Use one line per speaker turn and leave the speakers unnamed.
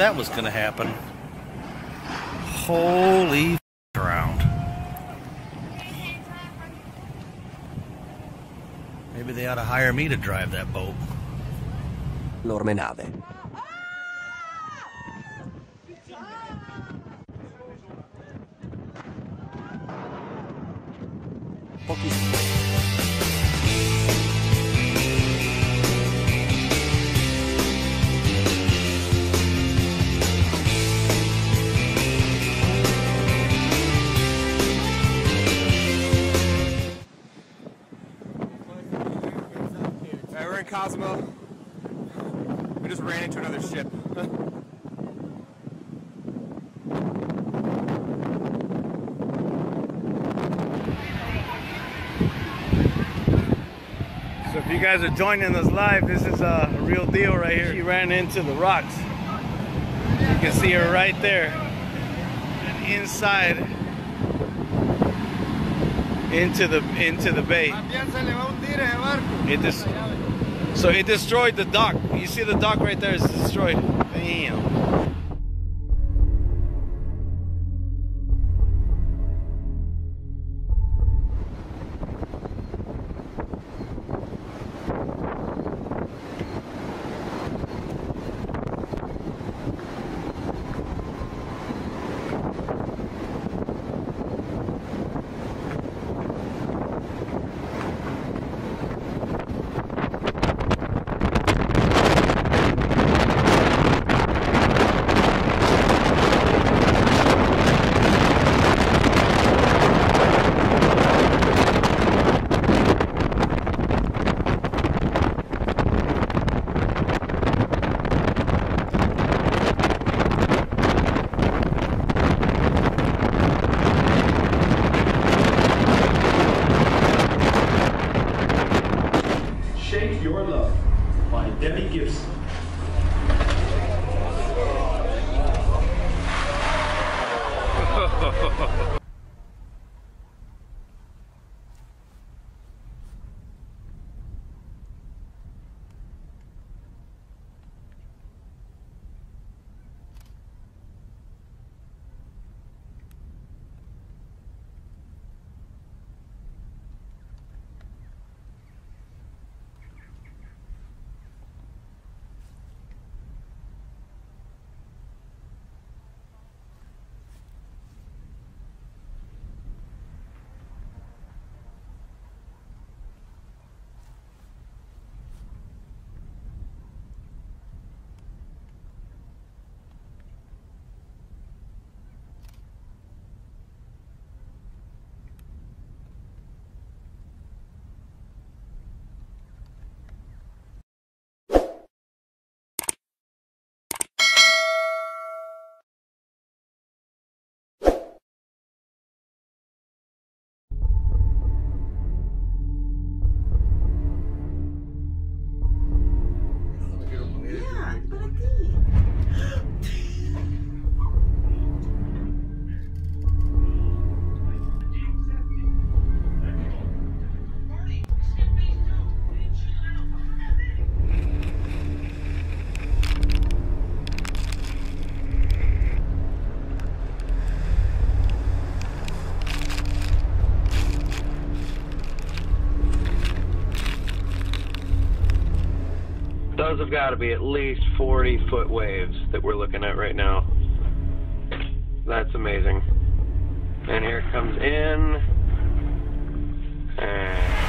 that was going to happen. Holy around. Maybe they ought to hire me to drive that boat.
L'orme nave.
We're in Cosmo. We just ran into another ship.
So if you guys are joining us live, this is a real deal right here. She ran into the rocks. You can see her right there. And inside into the bay. So it destroyed the dock. You see the dock right there is destroyed. Damn.
Your Love by Debbie Gibson.
Those have got to be at least 40-foot waves that we're looking at right now. That's amazing. And here it comes in. And